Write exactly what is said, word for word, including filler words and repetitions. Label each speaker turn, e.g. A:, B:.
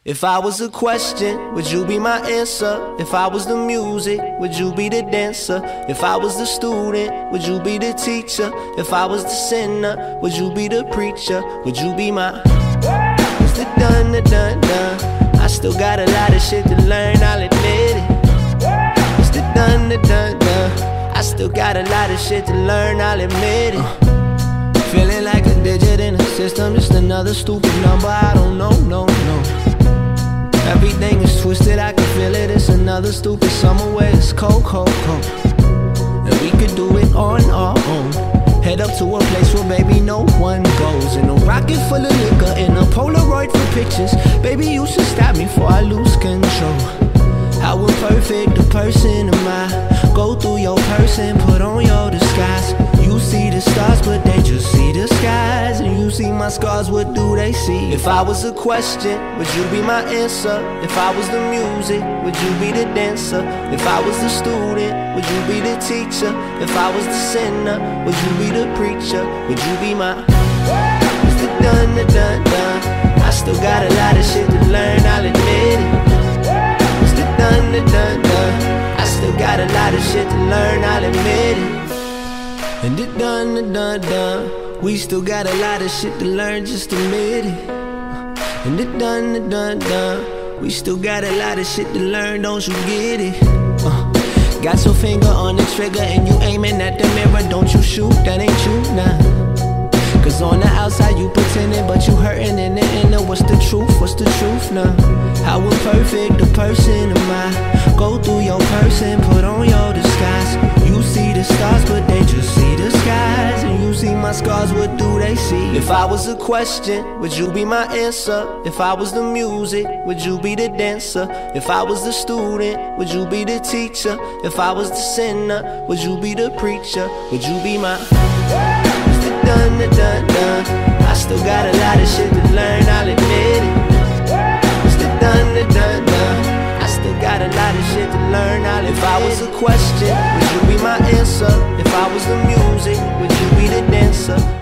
A: If I was a question, would you be my answer? If I was the music, would you be the dancer? If I was the student, would you be the teacher? If I was the sinner, would you be the preacher? Would you be my It's the done, the done, done. I still got a lot of shit to learn, I'll admit it. It's the done, the done, done. I still got a lot of shit to learn, I'll admit it. uh, Feeling like a digit in a system, just another stupid number, I don't know, no, no. Everything is twisted, I can feel it. It's another stupid summer where it's cold, cold, cold. And we could do it on our own. Head up to a place where baby no one goes. In a rocket full of liquor, in a Polaroid for pictures. Baby, you should stop me before I lose control. How imperfect a person am I? Go through your person, put on your disguise. You see the stars, but they just see the skies. And you see my scars, what do they see? If I was a question, would you be my answer? If I was the music, would you be the dancer? If I was the student, would you be the teacher? If I was the sinner, would you be the preacher? Would you be my It's the done, the done, done. I still got a lot of shit to learn, I'll admit it. It's the done, the done, done. I still got a lot of shit to learn, I'll admit it. And it done, it done, done. We still got a lot of shit to learn, just admit it. And it done, it done, done. We still got a lot of shit to learn, don't you get it? Uh, got your finger on the trigger and you aiming at the mirror, don't you shoot, that ain't you, nah. Cause on the outside you pretending, but you hurting in the inner. What's the truth, what's the truth now? How imperfect a person am I? Go through your person, put on your disguise. You see the stars, but they just see the skies. And you see my scars, what do they see? If I was a question, would you be my answer? If I was the music, would you be the dancer? If I was the student, would you be the teacher? If I was the sinner, would you be the preacher? Would you be my It's the done, the done, done. I still got a lot of shit to learn, I'll admit it. It's the done, the done, done. I still got a lot of shit to learn, I'll admit it. If I was a question, would you be my answer? If I was the music, would you be the dancer?